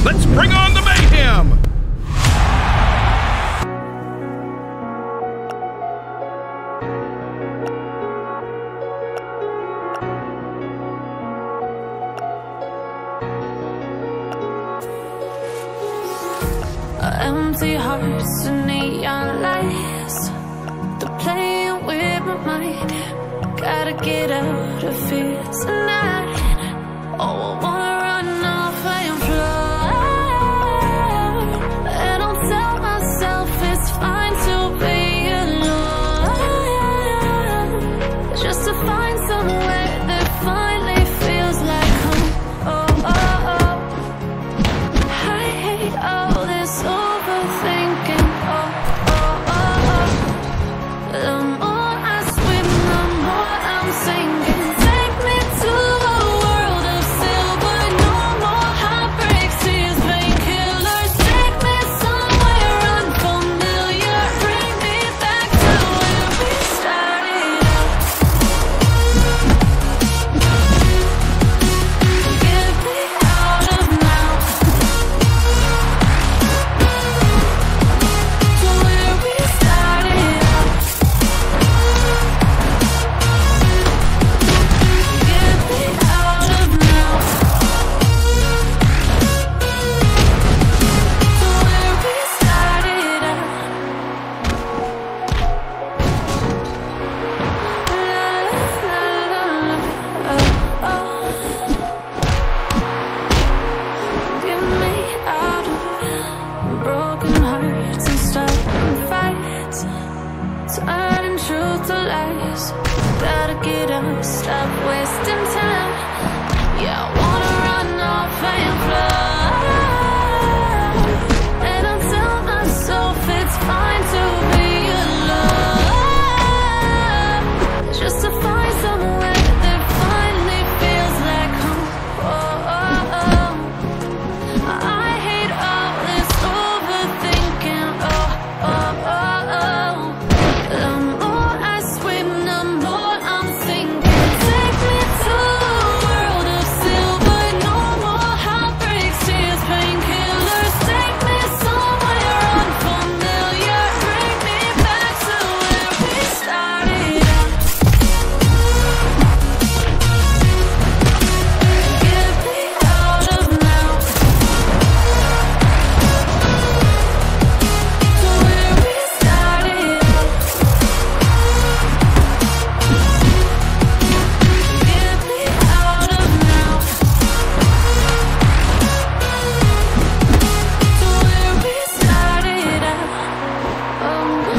Let's bring on the mayhem! Empty hearts and neon lights, they're playing with my mind. Gotta get out of here tonight. Oh, I wanna run off and fly, and I'll tell myself it's fine to be alone, just to find somewhere that finally feels like home. Oh, oh, oh. I hate all this overthinking. Oh, oh, oh, oh. The more I swim, the more I'm sinking. Take me to a world of silver. No more heartbreaks, tears, painkillers. Take me somewhere unfamiliar. Bring me back to where we started out. Get me out of now, to where we started out. Get me out of now, to where we started out. La, la, la, la, oh, oh. Get me out of broken hearts and starting fights, turning truth to lies. Gotta get up, stop wasting time. Yeah, I wanna run off and fly, and I'll tell myself it's fine to be alone, just to find somewhere that finally feels like home. Oh, oh, oh. I hate all this overthinking. Oh, oh, oh, oh. The more I swim, the more I'm sinking. Take me to a world of silver. No more heartbreaks, tears, painkillers. Take me somewhere unfamiliar. Bring me back to where we started out. Get me out of now, to where we started out. Get me out of now, to where we started out. Oh,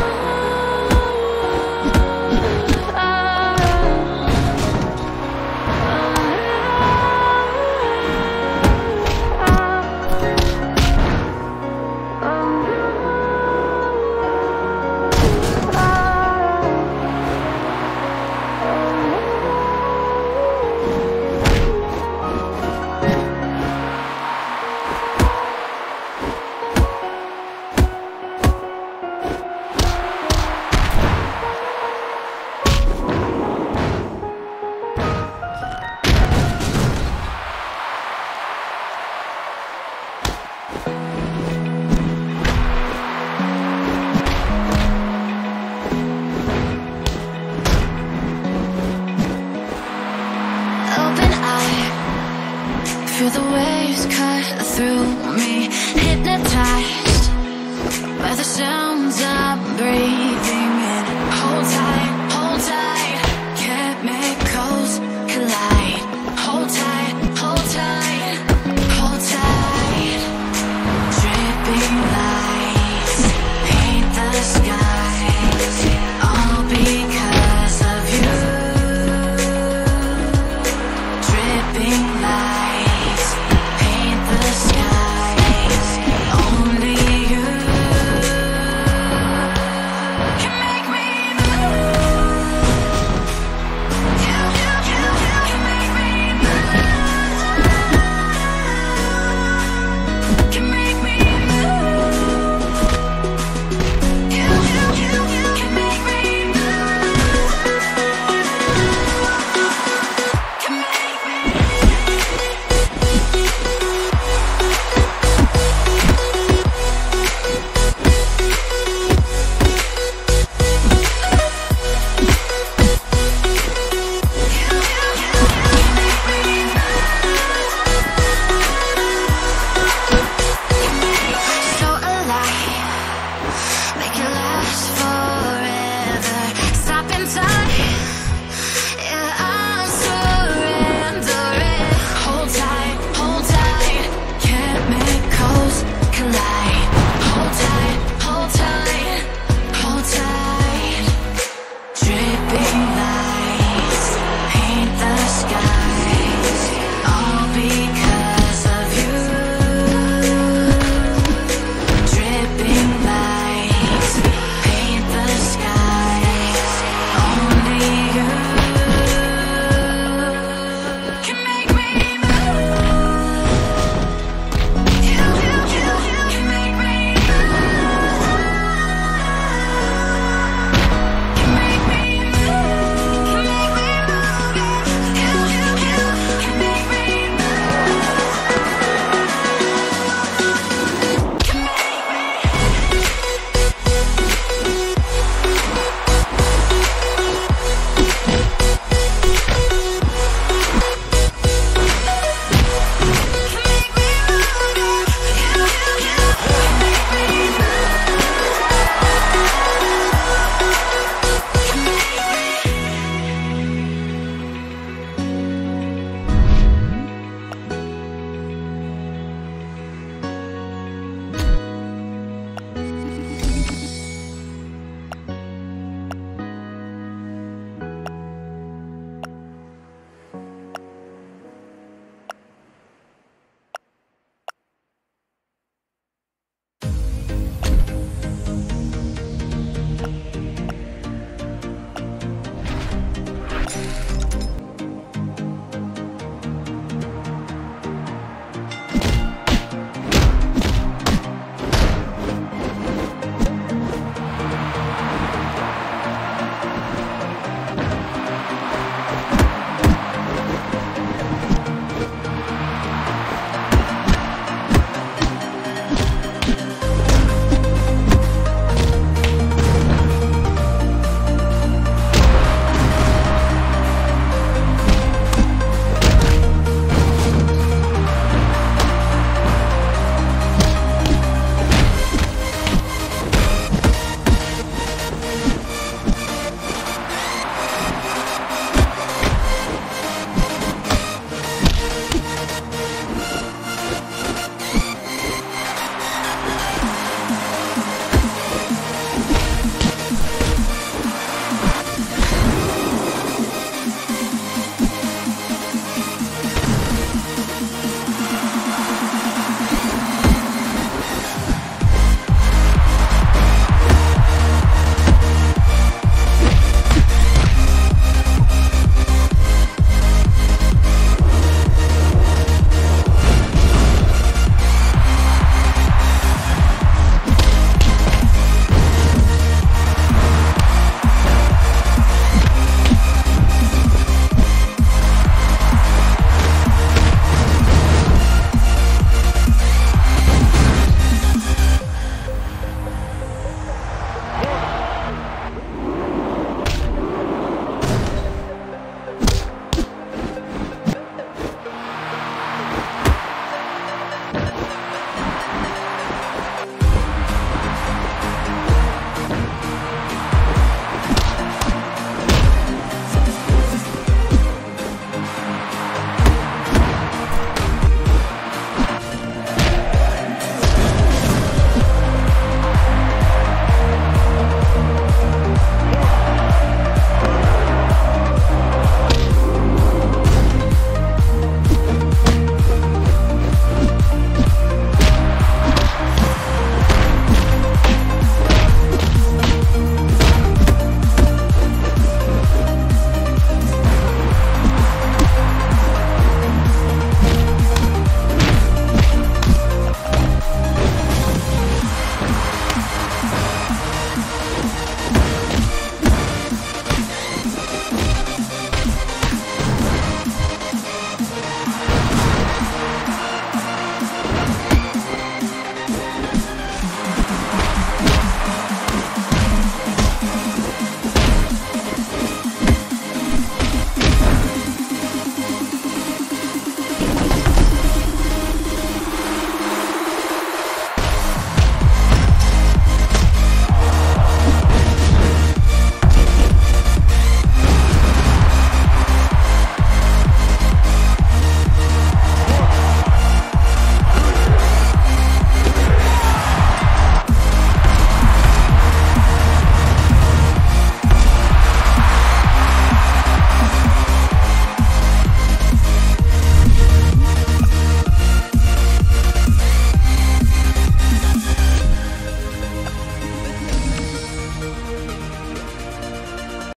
open eye, feel the waves cut through me, hypnotized by the sounds I'm breathing.